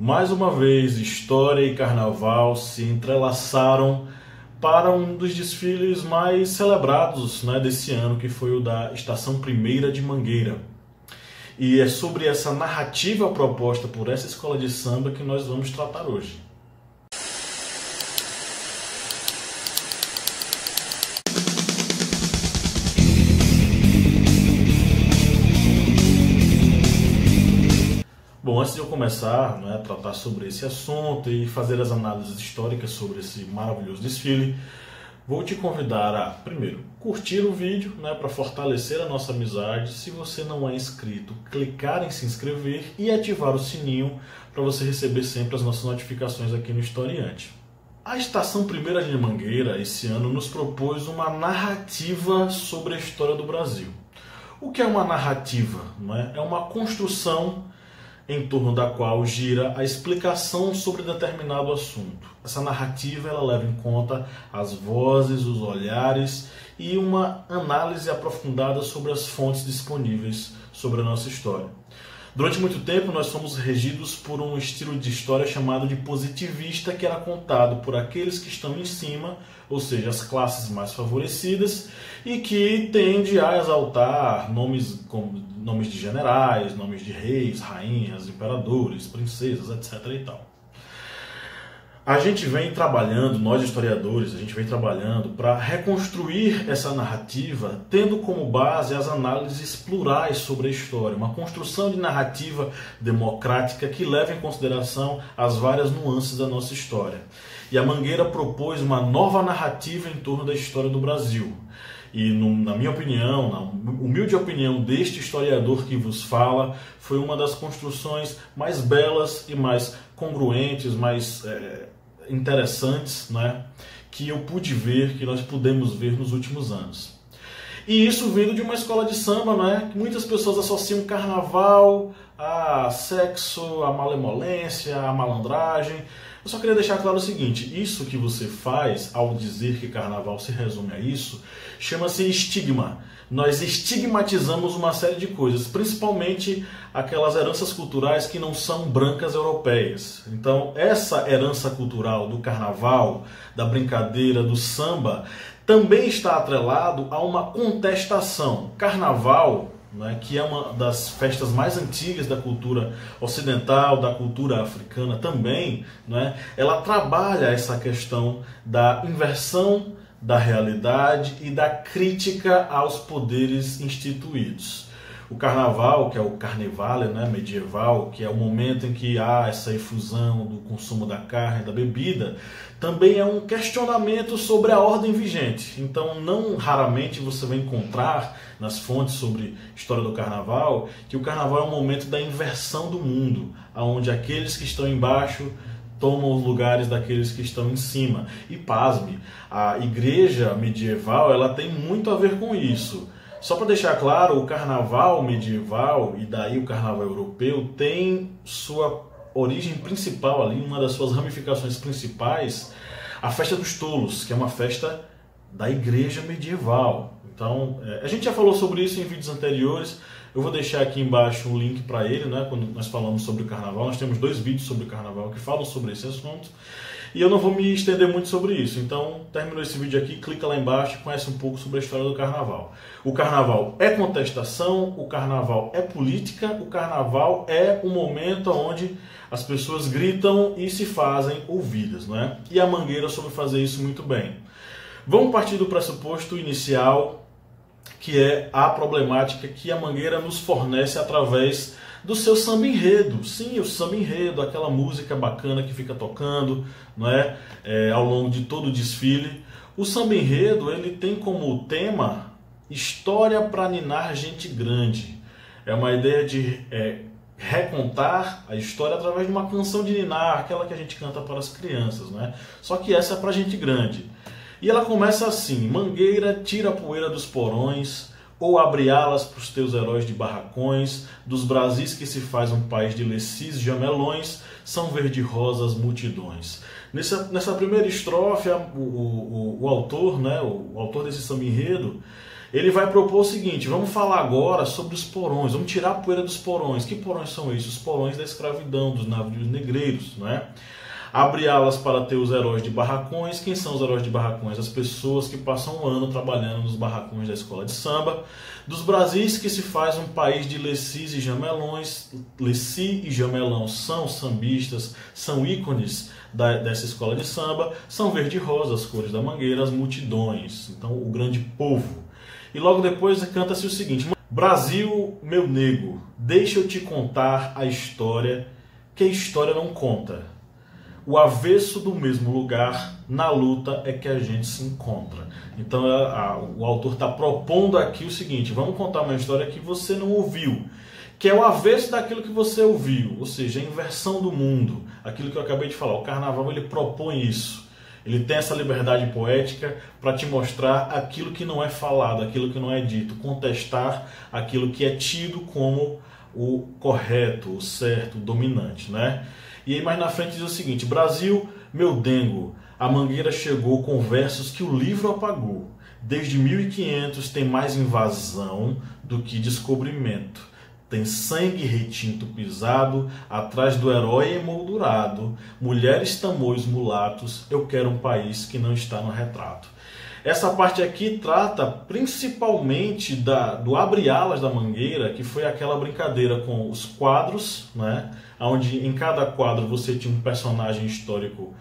Mais uma vez, história e carnaval se entrelaçaram para um dos desfiles mais celebrados, desse ano, que foi o da Estação Primeira de Mangueira. E é sobre essa narrativa proposta por essa escola de samba que nós vamos tratar hoje. Bom, antes de eu começar a tratar sobre esse assunto e fazer as análises históricas sobre esse maravilhoso desfile, vou te convidar a, primeiro, curtir o vídeo para fortalecer a nossa amizade. Se você não é inscrito, clicar em se inscrever e ativar o sininho para você receber sempre as nossas notificações aqui no Historiante. A Estação Primeira de Mangueira, esse ano, nos propôs uma narrativa sobre a história do Brasil. O que é uma narrativa? É uma construção em torno da qual gira a explicação sobre determinado assunto. Essa narrativa ela leva em conta as vozes, os olhares e uma análise aprofundada sobre as fontes disponíveis sobre a nossa história. Durante muito tempo nós fomos regidos por um estilo de história chamado de positivista, que era contado por aqueles que estão em cima, ou seja, as classes mais favorecidas, e que tende a exaltar nomes como nomes de generais, nomes de reis, rainhas, imperadores, princesas, etc. e tal. A gente vem trabalhando, nós historiadores, a gente vem trabalhando para reconstruir essa narrativa, tendo como base as análises plurais sobre a história, uma construção de narrativa democrática que leva em consideração as várias nuances da nossa história. E a Mangueira propôs uma nova narrativa em torno da história do Brasil. E, na minha opinião, na humilde opinião deste historiador que vos fala, foi uma das construções mais belas e mais congruentes, mais interessantes, que eu pude ver, que nós pudemos ver nos últimos anos. E isso vindo de uma escola de samba, que muitas pessoas associam carnaval a sexo, a malemolência, a malandragem. Eu só queria deixar claro o seguinte: isso que você faz ao dizer que carnaval se resume a isso, chama-se estigma. Nós estigmatizamos uma série de coisas, principalmente aquelas heranças culturais que não são brancas europeias. Então, essa herança cultural do carnaval, da brincadeira, do samba, também está atrelado a uma contestação. Carnaval, que é uma das festas mais antigas da cultura ocidental, da cultura africana também, ela trabalha essa questão da inversão da realidade e da crítica aos poderes instituídos. O carnaval, que é o carnevale medieval, que é o momento em que há essa efusão do consumo da carne, da bebida, também é um questionamento sobre a ordem vigente. Então, não raramente você vai encontrar nas fontes sobre história do carnaval que o carnaval é um momento da inversão do mundo, onde aqueles que estão embaixo tomam os lugares daqueles que estão em cima. E pasme, a igreja medieval ela tem muito a ver com isso. Só para deixar claro, o carnaval medieval e daí o carnaval europeu tem sua origem principal ali, uma das suas ramificações principais, a festa dos toulos, que é uma festa da igreja medieval. Então, a gente já falou sobre isso em vídeos anteriores. Eu vou deixar aqui embaixo um link para ele, quando nós falamos sobre o carnaval. Nós temos 2 vídeos sobre o carnaval que falam sobre esse assunto. E eu não vou me estender muito sobre isso. Então, terminou esse vídeo aqui, clica lá embaixo e conhece um pouco sobre a história do carnaval. O carnaval é contestação, o carnaval é política, o carnaval é um momento onde as pessoas gritam e se fazem ouvidas, E a Mangueira soube fazer isso muito bem. Vamos partir do pressuposto inicial, que é a problemática que a Mangueira nos fornece através do seu samba enredo. Sim, o samba enredo, aquela música bacana que fica tocando ao longo de todo o desfile. O samba enredo ele tem como tema história para ninar gente grande. É uma ideia de recontar a história através de uma canção de ninar, aquela que a gente canta para as crianças. Só que essa é para gente grande. E ela começa assim: Mangueira, tira a poeira dos porões, ou abre alas para os teus heróis de barracões, dos Brasis que se faz um país de lecis jamelões, são verde-rosas multidões. Nessa primeira estrofe, o autor, o autor desse samba enredo, Ele vai propor o seguinte: vamos falar agora sobre os porões, vamos tirar a poeira dos porões. Que porões são esses? Os porões da escravidão, dos navios negreiros, não é? Abre alas para ter os heróis de barracões. Quem são os heróis de barracões? As pessoas que passam um ano trabalhando nos barracões da escola de samba. Dos Brasis, que se faz um país de lecis e jamelões. Leci e jamelão são sambistas, são ícones dessa escola de samba. São verde e rosa, as cores da Mangueira, as multidões. Então, o grande povo. E logo depois canta-se o seguinte: Brasil, meu nego, deixa eu te contar a história que a história não conta. O avesso do mesmo lugar, na luta é que a gente se encontra. Então o autor está propondo aqui o seguinte: vamos contar uma história que você não ouviu, que é o avesso daquilo que você ouviu, ou seja, a inversão do mundo, aquilo que eu acabei de falar. O carnaval, ele propõe isso. Ele tem essa liberdade poética para te mostrar aquilo que não é falado, aquilo que não é dito, contestar aquilo que é tido como o correto, o certo, o dominante, né? E aí mais na frente diz o seguinte: Brasil, meu dengo, a Mangueira chegou com versos que o livro apagou. Desde 1500 tem mais invasão do que descobrimento. Tem sangue retinto pisado, atrás do herói emoldurado. Mulheres, tamoios, mulatos, eu quero um país que não está no retrato. Essa parte aqui trata principalmente do abre-alas da Mangueira, que foi aquela brincadeira com os quadros, né? Onde em cada quadro você tinha um personagem histórico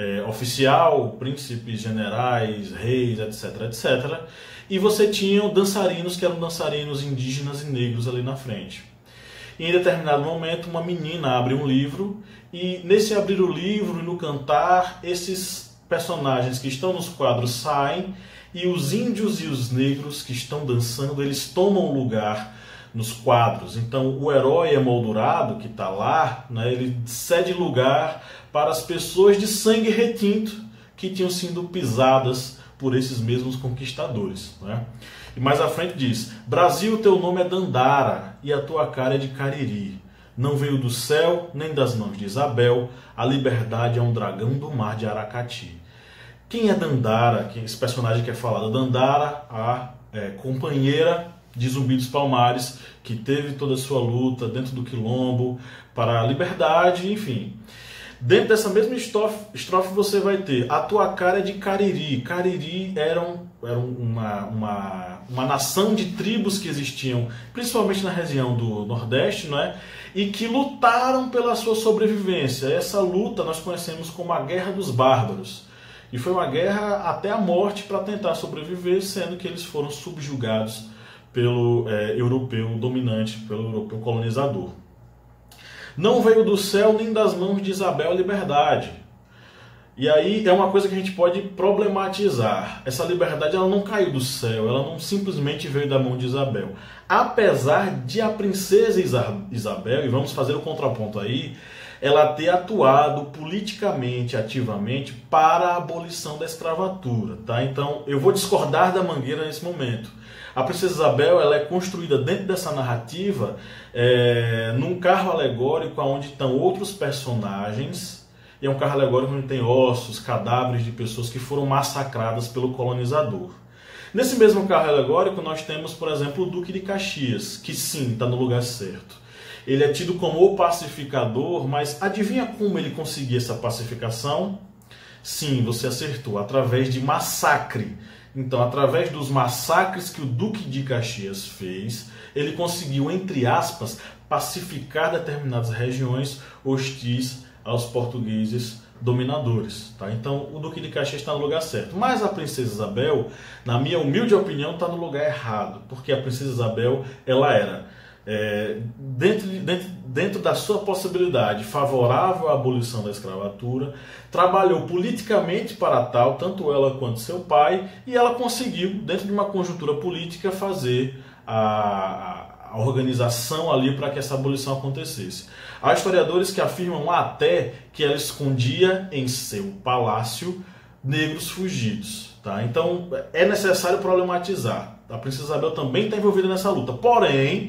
oficial, príncipes, generais, reis, etc, etc. E você tinha dançarinos, que eram dançarinos indígenas e negros ali na frente. E em determinado momento, uma menina abre um livro, e nesse abrir o livro e no cantar, esses personagens que estão nos quadros saem, e os índios e os negros que estão dançando, eles tomam lugar nos quadros. Então o herói emoldurado que está lá, né, ele cede lugar para as pessoas de sangue retinto que tinham sido pisadas por esses mesmos conquistadores, né? E mais à frente diz: Brasil, teu nome é Dandara e a tua cara é de Cariri. Não veio do céu nem das mãos de Isabel, a liberdade é um dragão do mar de Aracati. Quem é Dandara? Esse personagem que é falado. Dandara, a companheira de Zumbi dos Palmares, que teve toda a sua luta dentro do quilombo para a liberdade, enfim. Dentro dessa mesma estrofe você vai ter: a tua cara é de Cariri. Cariri era uma nação de tribos que existiam, principalmente na região do Nordeste, não é? E que lutaram pela sua sobrevivência. Essa luta nós conhecemos como a Guerra dos Bárbaros. E foi uma guerra até a morte para tentar sobreviver, sendo que eles foram subjugados pelo europeu dominante, pelo europeu colonizador. Não veio do céu nem das mãos de Isabel a liberdade. E aí é uma coisa que a gente pode problematizar. Essa liberdade, ela não caiu do céu, ela não simplesmente veio da mão de Isabel. Apesar de a princesa Isabel, e vamos fazer o contraponto aí, ela ter atuado politicamente, ativamente, para a abolição da escravatura, tá? Então eu vou discordar da Mangueira nesse momento. A princesa Isabel, ela é construída dentro dessa narrativa num carro alegórico onde estão outros personagens, e é um carro alegórico onde tem ossos, cadáveres de pessoas que foram massacradas pelo colonizador. Nesse mesmo carro alegórico nós temos, por exemplo, o Duque de Caxias, que sim, está no lugar certo. Ele é tido como o pacificador, mas adivinha como ele conseguia essa pacificação? Sim, você acertou, através de massacre. Então, através dos massacres que o Duque de Caxias fez, ele conseguiu, entre aspas, pacificar determinadas regiões hostis aos portugueses dominadores, tá? Então, o Duque de Caxias está no lugar certo. Mas a princesa Isabel, na minha humilde opinião, está no lugar errado, porque a princesa Isabel, ela era dentro da sua possibilidade favorável à abolição da escravatura, trabalhou politicamente para tal, tanto ela quanto seu pai, e ela conseguiu, dentro de uma conjuntura política, fazer a organização ali para que essa abolição acontecesse. Há historiadores que afirmam até que ela escondia em seu palácio negros fugidos, tá? Então é necessário problematizar. A princesa Isabel também está envolvida nessa luta, porém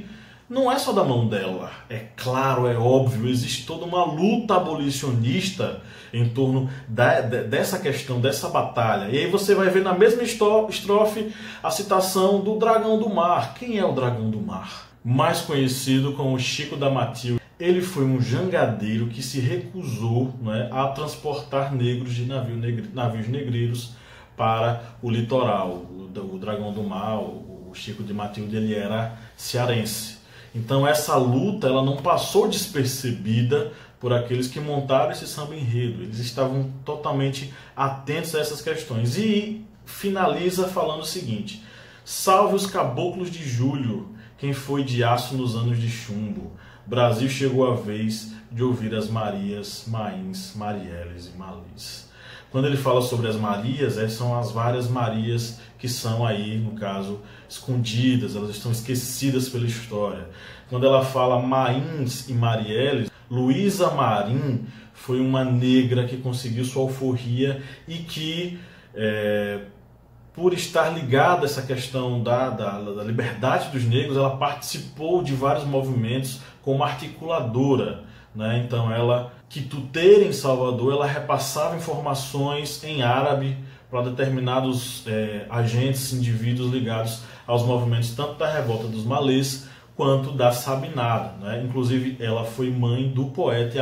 não é só da mão dela. É claro, é óbvio, existe toda uma luta abolicionista em torno dessa questão, dessa batalha. E aí você vai ver na mesma estrofe a citação do Dragão do Mar. Quem é o Dragão do Mar? Mais conhecido como Chico da Matilde. Ele foi um jangadeiro que se recusou, né, a transportar negros de navios negreiros para o litoral. O Dragão do Mar, o Chico de Matilde, ele era cearense. Então essa luta ela não passou despercebida por aqueles que montaram esse samba enredo. Eles estavam totalmente atentos a essas questões. E finaliza falando o seguinte: salve os caboclos de julho, quem foi de aço nos anos de chumbo. Brasil chegou a vez de ouvir as Marias, Mains, Marielles e Malis. Quando ele fala sobre as Marias, são as várias Marias que são aí, no caso, escondidas, elas estão esquecidas pela história. Quando ela fala Mains e Marielles, Luísa Marim foi uma negra que conseguiu sua alforria e que, por estar ligada a essa questão da liberdade dos negros, ela participou de vários movimentos como articuladora, né? Então ela, quituteira em Salvador, ela repassava informações em árabe para determinados agentes, indivíduos ligados aos movimentos tanto da revolta dos malês quanto da Sabinada, né? Inclusive ela foi mãe do poeta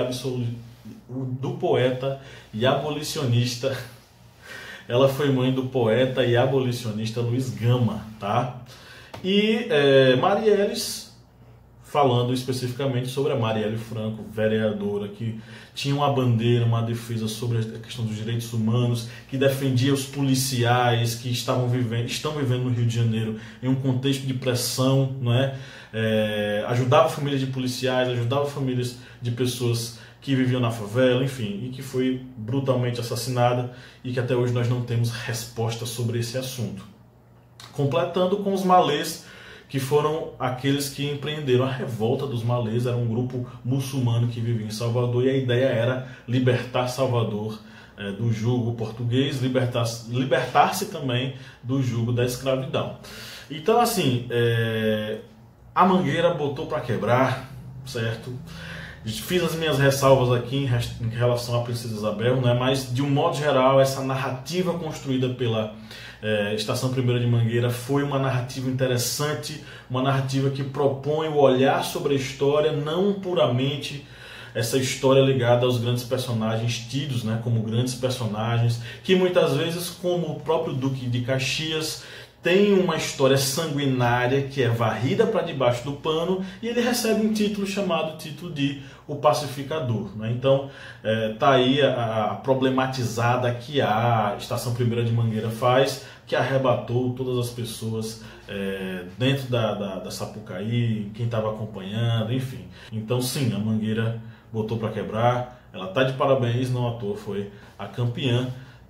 e abolicionista ela foi mãe do poeta e abolicionista Luiz Gama, tá? E Marielles, falando especificamente sobre a Marielle Franco, vereadora que tinha uma bandeira, uma defesa sobre a questão dos direitos humanos, que defendia os policiais que estão vivendo no Rio de Janeiro em um contexto de pressão, não é? Ajudava famílias de policiais, ajudava famílias de pessoas que viviam na favela, enfim, e que foi brutalmente assassinada e que até hoje nós não temos resposta sobre esse assunto. Completando com os malês, que foram aqueles que empreenderam a revolta dos malês. Era um grupo muçulmano que vivia em Salvador e a ideia era libertar Salvador do jugo português, libertar-se também do jugo da escravidão. Então, assim, a Mangueira botou para quebrar, certo? Fiz as minhas ressalvas aqui em relação à Princesa Isabel, né? Mas de um modo geral essa narrativa construída pela Estação Primeira de Mangueira foi uma narrativa interessante, uma narrativa que propõe o olhar sobre a história, não puramente essa história ligada aos grandes personagens tidos, né, como grandes personagens, que muitas vezes, como o próprio Duque de Caxias, tem uma história sanguinária que é varrida para debaixo do pano e ele recebe um título chamado título de O Pacificador, né? Então tá aí a problematizada que a Estação Primeira de Mangueira faz, que arrebatou todas as pessoas dentro da Sapucaí, quem estava acompanhando, enfim. Então sim, a Mangueira botou para quebrar, ela tá de parabéns, não à toa foi a campeã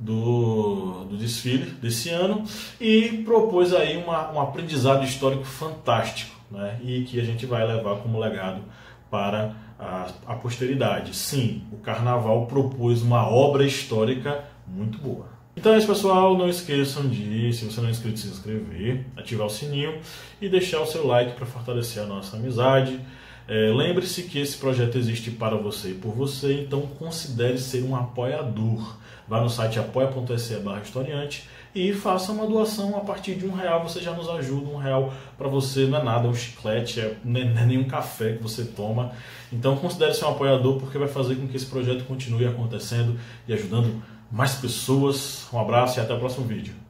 do desfile desse ano e propôs aí um aprendizado histórico fantástico, né? E que a gente vai levar como legado para a posteridade. Sim, o Carnaval propôs uma obra histórica muito boa. Então é isso, pessoal, não esqueçam de, se você não é inscrito, se inscrever, ativar o sininho e deixar o seu like para fortalecer a nossa amizade. Lembre-se que esse projeto existe para você e por você, então considere ser um apoiador. Vá no site apoia.se/historiante e faça uma doação a partir de R$1. Você já nos ajuda. R$1 para você não é nada, é um chiclete, não é nenhum café que você toma. Então considere ser um apoiador, porque vai fazer com que esse projeto continue acontecendo e ajudando mais pessoas. Um abraço e até o próximo vídeo.